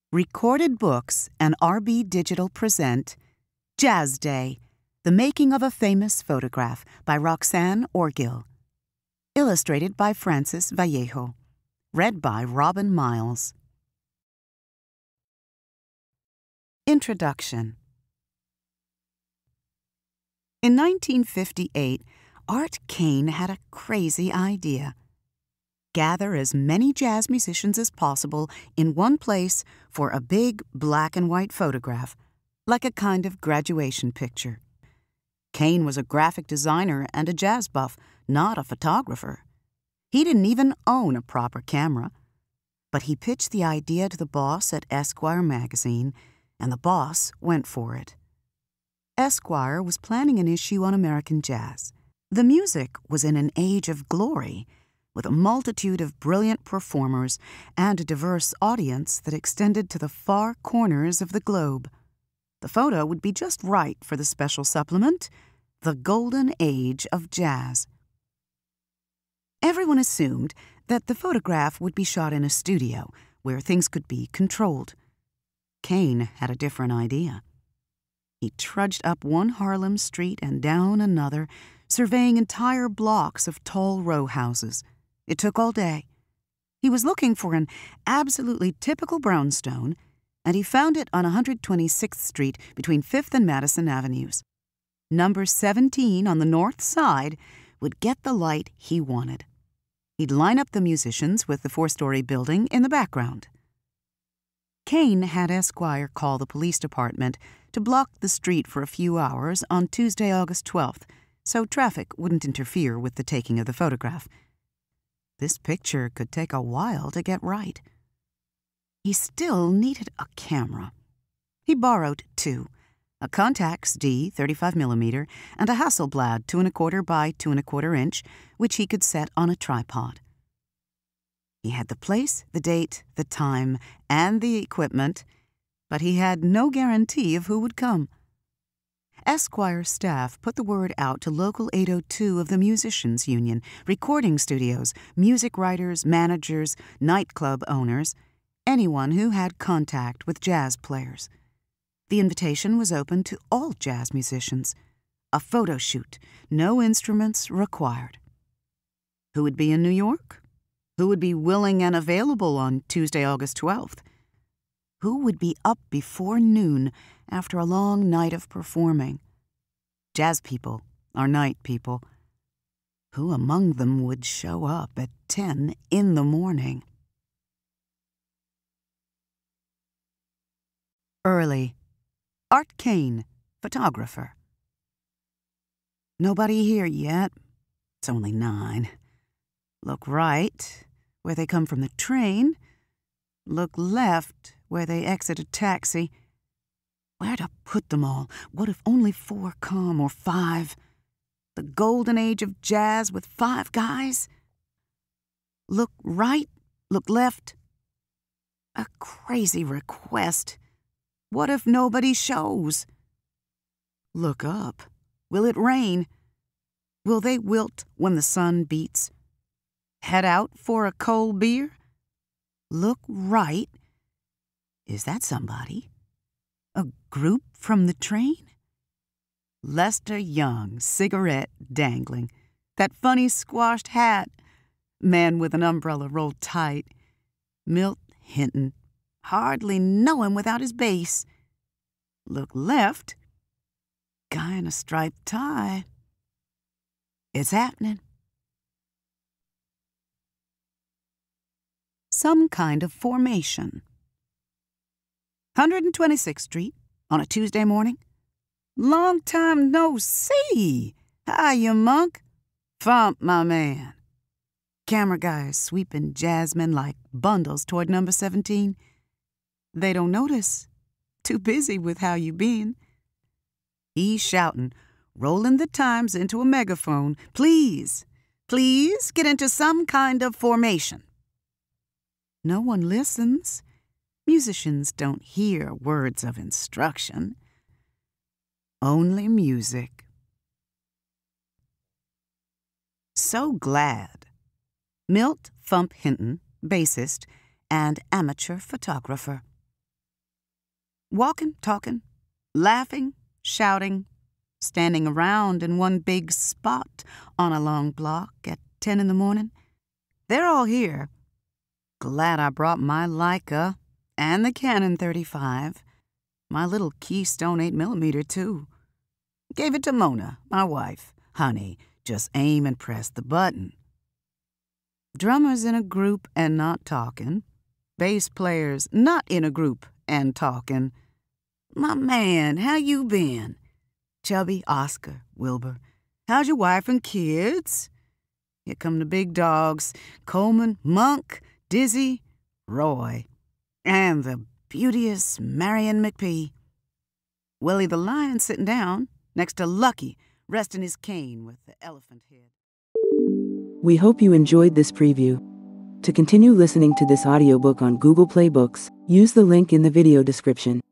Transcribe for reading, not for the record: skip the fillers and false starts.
Recorded Books and RB Digital present Jazz Day, The Making of a Famous Photograph by Roxane Orgill. Illustrated by Francis Vallejo. Read by Robin Miles. Introduction. In 1958, Art Kane had a crazy idea. Gather as many jazz musicians as possible in one place for a big black and white photograph, like a kind of graduation picture. Kane was a graphic designer and a jazz buff, not a photographer. He didn't even own a proper camera. But he pitched the idea to the boss at Esquire magazine, and the boss went for it. Esquire was planning an issue on American jazz. The music was in an age of glory, with a multitude of brilliant performers and a diverse audience that extended to the far corners of the globe. The photo would be just right for the special supplement, The Golden Age of Jazz. Everyone assumed that the photograph would be shot in a studio where things could be controlled. Kane had a different idea. He trudged up one Harlem street and down another, surveying entire blocks of tall row houses. It took all day. He was looking for an absolutely typical brownstone, and he found it on 126th Street between 5th and Madison Avenues. Number 17 on the north side would get the light he wanted. He'd line up the musicians with the 4-story building in the background. Kane had Esquire call the police department to block the street for a few hours on Tuesday, August 12th, so traffic wouldn't interfere with the taking of the photograph. This picture could take a while to get right. He still needed a camera. He borrowed two, a Contax D 35mm and a Hasselblad 2¼ by 2¼ inch, which he could set on a tripod. He had the place, the date, the time, and the equipment, but he had no guarantee of who would come. Esquire's staff put the word out to Local 802 of the Musicians Union, recording studios, music writers, managers, nightclub owners, anyone who had contact with jazz players. The invitation was open to all jazz musicians. A photo shoot, no instruments required. Who would be in New York? Who would be willing and available on Tuesday, August 12th? Who would be up before noon after a long night of performing? Jazz people are night people. Who among them would show up at 10 in the morning? Early. Art Kane, photographer. Nobody here yet. It's only 9. Look right, where they come from the train. Look left, where they exit a taxi. Where to put them all? What if only 4 come, or 5? The golden age of jazz with 5 guys? Look right, look left. A crazy request. What if nobody shows? Look up. Will it rain? Will they wilt when the sun beats? Head out for a cold beer? Look right. Is that somebody? A group from the train? Lester Young, cigarette dangling. That funny squashed hat. Man with an umbrella rolled tight. Milt Hinton. Hardly know him without his bass. Look left. Guy in a striped tie. It's happening. Some kind of formation. 126th Street on a Tuesday morning. Long time no see. Hiya, Monk. Fump, my man. Camera guys sweeping jazzmen like bundles toward number 17. They don't notice. Too busy with how you been. He's shouting, rolling the times into a megaphone. Please, please get into some kind of formation. No one listens. Musicians don't hear words of instruction. Only music. So glad. Milt Fump Hinton, bassist and amateur photographer. Walking, talking, laughing, shouting, standing around in one big spot on a long block at 10 in the morning. They're all here. Glad I brought my Leica and the Canon 35. My little Keystone 8mm, too. Gave it to Mona, my wife. Honey, just aim and press the button. Drummers in a group and not talking. Bass players not in a group and talking. My man, how you been? Chubby, Oscar, Wilbur. How's your wife and kids? Here come the big dogs. Coleman, Monk, Dizzy, Roy. And the beauteous Marion McPhee. Willie the Lion sitting down next to Lucky, resting his cane with the elephant head. We hope you enjoyed this preview. To continue listening to this audiobook on Google Play Books, use the link in the video description.